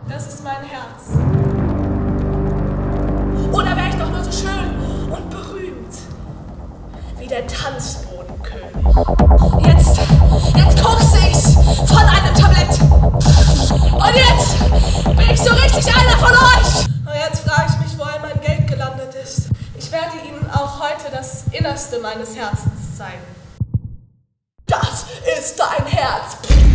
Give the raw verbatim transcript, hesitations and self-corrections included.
Das ist mein Herz. Oder wäre ich doch nur so schön und berühmt wie der Tanzbodenkönig. Jetzt, jetzt kokse ich von einem Tablett. Und jetzt bin ich so richtig einer von euch. Und jetzt frage ich mich, wo all mein Geld gelandet ist. Ich werde Ihnen auch heute das Innerste meines Herzens zeigen. Das ist dein Herz.